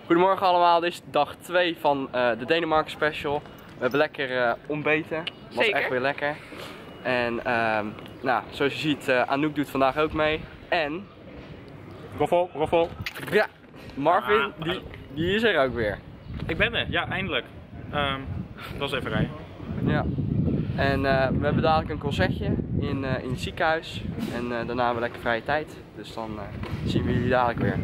Goedemorgen allemaal, dit is dag 2 van de Denemarken special. We hebben lekker ontbeten, was Zeker. Echt weer lekker. En nou, zoals je ziet, Anouk doet vandaag ook mee. En... Roffel. Ja, Marvin, die is er ook weer. Ik ben er, ja, eindelijk. Dat was even rijden. Ja. En we hebben dadelijk een concertje in het ziekenhuis. En daarna hebben we lekker vrije tijd. Dus dan zien we jullie dadelijk weer.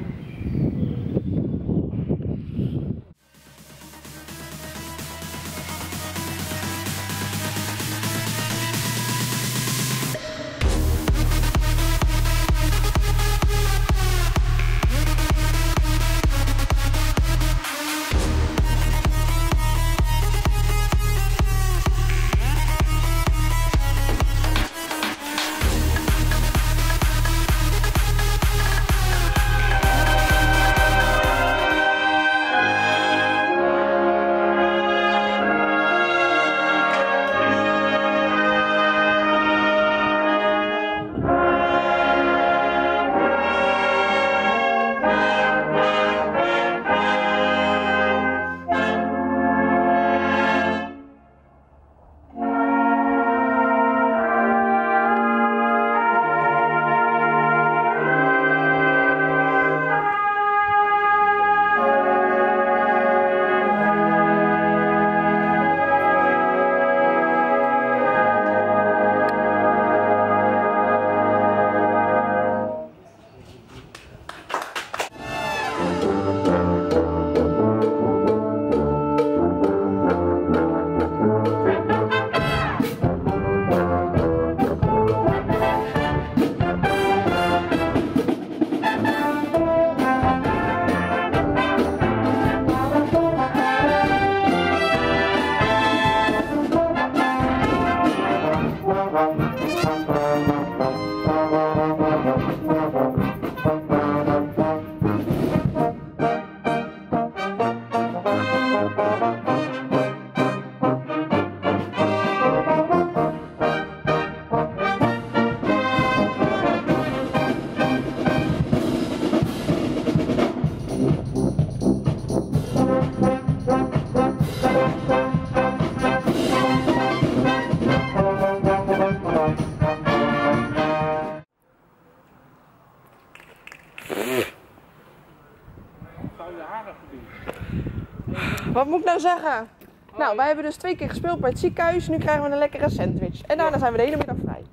Wat moet ik nou zeggen? Nou, wij hebben dus 2 keer gespeeld bij het ziekenhuis. Nu krijgen we een lekkere sandwich. En daarna zijn we de hele middag vrij.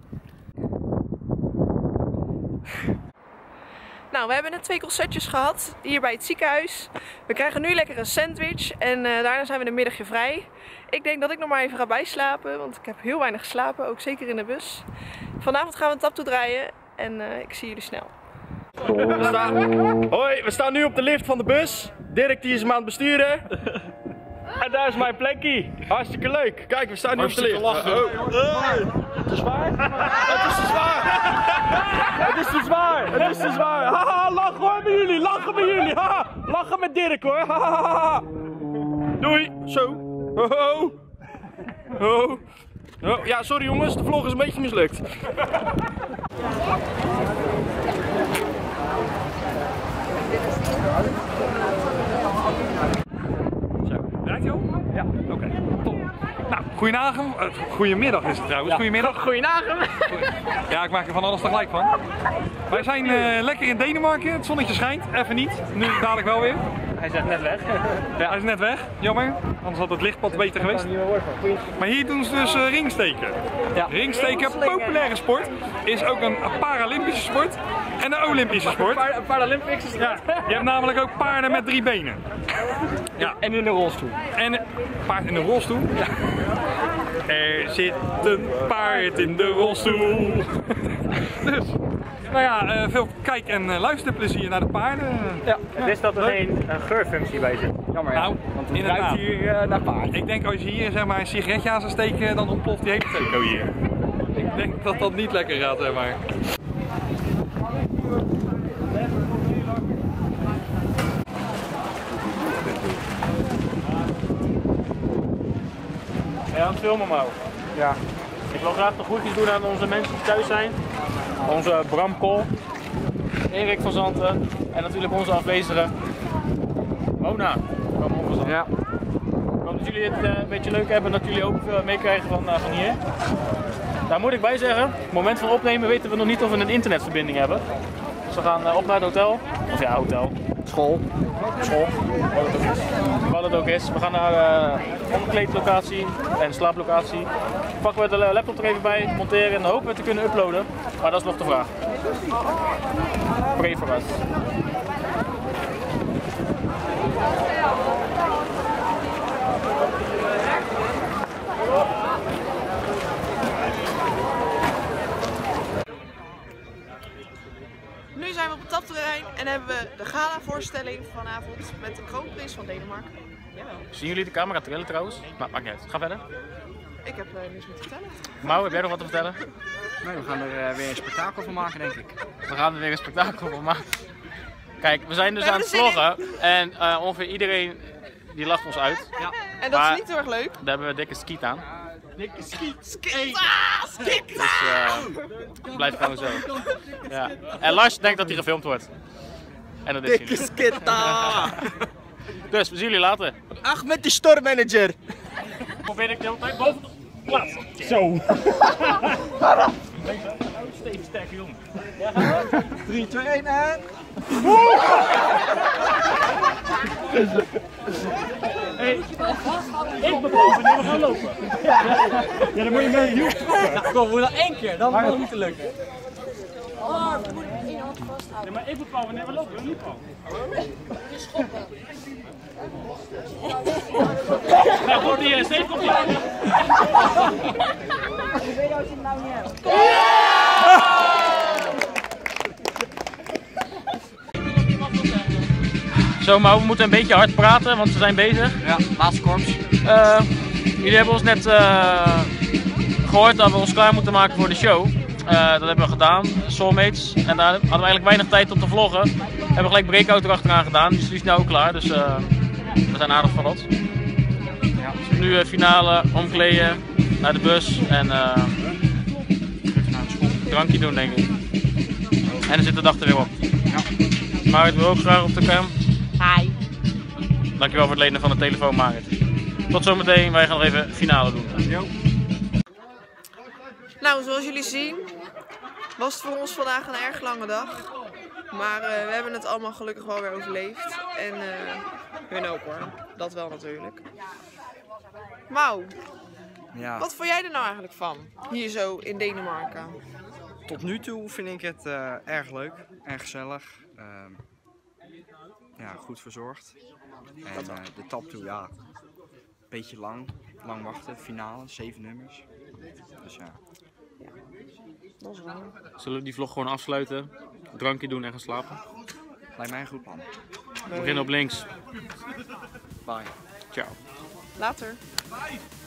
Nou, we hebben net 2 concertjes gehad hier bij het ziekenhuis. We krijgen nu lekker een sandwich en daarna zijn we een middagje vrij. Ik denk dat ik nog maar even ga bijslapen, want ik heb heel weinig geslapen, ook zeker in de bus. Vanavond gaan we een taptoe draaien en ik zie jullie snel. Hoi, we staan nu op de lift van de bus. Dirk die is hem aan het besturen. En daar is mijn plekje. Hartstikke leuk. Kijk, we staan nu op de lift. Te zwaar? Het is te zwaar. Het is te zwaar. Het is te zwaar. Haha, lachen hoor met jullie. Lachen met jullie. Haha, lachen met Dirk hoor. Haha. Doei. Zo. Ho. Ho. Oh, ja, sorry jongens, de vlog is een beetje mislukt. Zo, draait je al? Ja, oké. Top. Nou, goedemiddag is het trouwens. Ja. Goedemiddag. Goedenavond. Ja, ik maak er van alles tegelijk van. Wij zijn lekker in Denemarken, het zonnetje schijnt, even niet. Nu dadelijk wel weer. Hij is net weg. Ja, hij is net weg, jammer. Anders had het lichtpad beter geweest. Maar hier doen ze dus ringsteken. Ja. Ringsteken, populaire sport, is ook een Paralympische sport en een Olympische sport. Paralympics is het. Ja, je hebt namelijk ook paarden met 3 benen. Ja. En in een rolstoel. En paard in de rolstoel? Ja. Er zit een paard in de rolstoel. Dus, nou ja, veel kijk- en luisterplezier naar de paarden. Ja. Het is dat er geen geurfunctie bij zit. Jammer ja. Nou, Want het inderdaad. ruikt hier naar paard. Ik denk als je hier zeg maar een sigaretje aan zou steken, dan ontploft die hele teko hier. Ik denk dat dat niet lekker gaat, zeg maar. Ja, aan het filmen maar. Ja. Ik wil graag de groetjes doen aan onze mensen die thuis zijn. Onze Bram Kool, Erik van Zanten en natuurlijk onze afwezigen Mona, Ja. ik hoop dat jullie het een beetje leuk hebben en dat jullie ook veel meekrijgen van hier. Daar moet ik bij zeggen, op het moment van opnemen weten we nog niet of we een internetverbinding hebben. Dus we gaan op naar het hotel. Of ja, hotel. School. School. Wat het ook is. We gaan naar de omkleedlocatie en slaaplocatie. Pakken we de laptop er even bij, monteren en hopen we te kunnen uploaden. Maar dat is nog de vraag. Pray for us. Nu zijn we op het tapterrein en hebben we de gala-voorstelling vanavond met de kroonprins van Denemarken. Jawel. Zien jullie de camera trillen trouwens? Maar maakt niet uit. Ga verder. Ik heb niks meer te vertellen. Mau, heb jij nog wat te vertellen? Nee, we gaan er weer een spektakel van maken, denk ik. We gaan er weer een spektakel van maken. Kijk, we zijn dus We aan het hebben er vloggen en ongeveer iedereen die lacht ons uit. Ja. En dat Maar- is niet heel erg leuk. Daar hebben we dikke skiet aan. Dikke skiet. Skik! Dus blijf gewoon zo. Ja. En Lars denkt dat hij gefilmd wordt. En dat is hij niet. skitta! Dus we zien jullie later. Ahmed de stormmanager. Probeer ik de hele tijd boven te plaatsen. Zo. Steeds sterke jongen. 3, 2, 1 en... Ik bepaal wanneer we gaan lopen. Ja, dan moet je met een hiel. Kom, we nog 1 keer, dan moet het lukken. Nee, maar ik bepaal wanneer we lopen, niet gewoon. Nou, komt hier, Steve, komt hier. Zo, maar we moeten een beetje hard praten, want we zijn bezig. Ja, laatste korps. Jullie hebben ons net gehoord dat we ons klaar moeten maken voor de show. Dat hebben we gedaan, Soulmates. En daar hadden we eigenlijk weinig tijd om te vloggen. We hebben gelijk breakout erachteraan gedaan, die is nu ook klaar. Dus we zijn aardig van ons. Ja. Nu finale, omkleden, naar de bus en Even naar de school. drankje doen denk ik. En dan zit de dag er weer op. Ja. Marit wil ook graag op de cam. Hi. Dankjewel voor het lenen van de telefoon, Marit. Tot zometeen, wij gaan nog even finale doen. Yo. Nou, zoals jullie zien was het voor ons vandaag een erg lange dag. Maar we hebben het allemaal gelukkig wel weer overleefd. En hun ook hoor. Dat wel natuurlijk. Mau, Ja, wat vond jij er nou eigenlijk van? Hier zo in Denemarken. tot nu toe vind ik het erg leuk en gezellig. Ja, goed verzorgd. En de tap toe, ja, een beetje lang wachten. Finale, 7 nummers. Dus ja. Dat is wel. Zullen we die vlog gewoon afsluiten, drankje doen en gaan slapen? Lijkt mij een goed plan. We beginnen op links. Bye. Ciao. Later.